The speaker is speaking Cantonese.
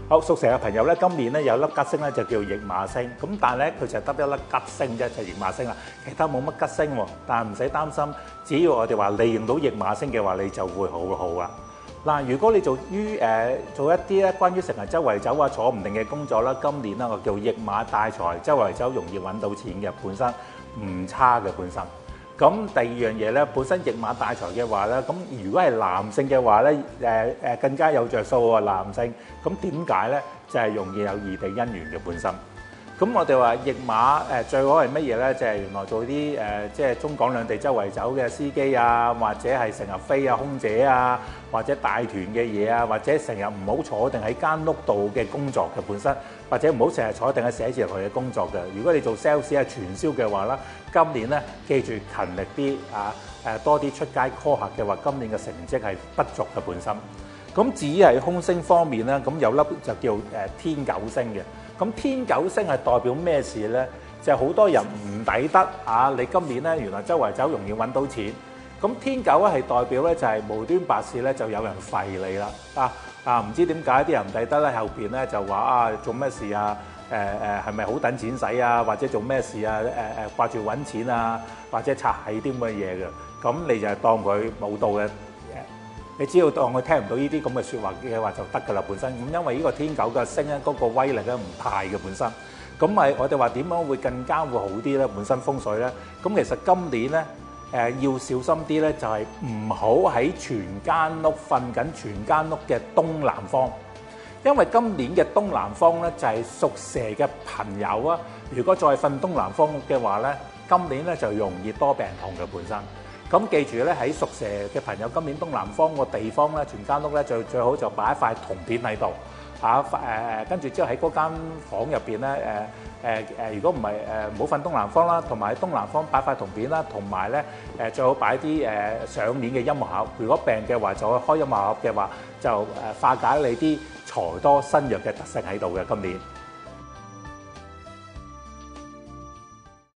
好，屬蛇嘅朋友咧，今年咧有粒吉星咧就叫驛馬星，咁但係咧佢就得一粒吉星啫，就驛馬星啦，其他冇乜吉星喎。但係唔使擔心，只要我哋話利用到驛馬星嘅話，你就會好啦。嗱，如果你做一啲咧關於成日周圍走啊坐唔定嘅工作啦，今年啦我叫驛馬帶財，周圍走容易揾到錢嘅，本身唔差嘅本身。咁第二樣嘢咧，本身驛馬帶財嘅話咧，咁如果係男性嘅話咧，更加有着數喎，男性。咁點解咧？就係容易有異地姻緣嘅本身。咁我哋話驛馬最好係乜嘢咧？就係原來做啲即係中港兩地周圍走嘅司機啊，或者係成日飛啊空姐啊，或者帶團嘅嘢啊，或者成日唔好坐定喺間屋度嘅工作嘅本身，或者唔好成日坐定喺寫字樓嘅工作嘅。如果你做 sales 啊傳銷嘅話啦，今年咧記住勤力啲啊多啲出街 call 客嘅話，今年嘅成績係不俗嘅本身。咁至於係空星方面咧，咁有粒就叫天九星嘅。咁天九星係代表咩事咧？就係好多人唔抵得啊！你今年咧原來周圍走容易揾到錢。咁天九咧係代表咧就係無端白事咧就有人廢你啦唔知點解啲人唔抵得咧，後邊咧就話做咩事啊？係咪好等錢使啊？或者做咩事啊？掛住揾錢啊？或者擦起啲咁嘅嘢嘅，咁你就係當佢冇到嘅。你只要當佢聽唔到呢啲咁嘅説話嘅話就得㗎啦本身。咁因為呢個天九嘅星咧嗰個威力咧唔大嘅本身。咁咪我哋話點樣會更加會好啲咧？本身風水咧，咁其實今年咧要小心啲咧，就係唔好喺全間屋瞓緊全間屋嘅東南方，因為今年嘅東南方咧就係屬蛇嘅朋友啊。如果再瞓東南方嘅話咧，今年咧就容易多病痛嘅本身。咁記住咧，喺屬蛇嘅朋友，今年東南方個地方咧，全間屋咧最好就擺一塊銅片喺度跟住之後喺嗰間房入邊咧如果唔係唔好瞓東南方啦，同埋喺東南方擺塊銅片啦，同埋咧最好擺啲上鏈嘅音樂盒。如果病嘅話，就開音樂盒嘅話，就化解你啲財多身弱嘅特性喺度嘅今年。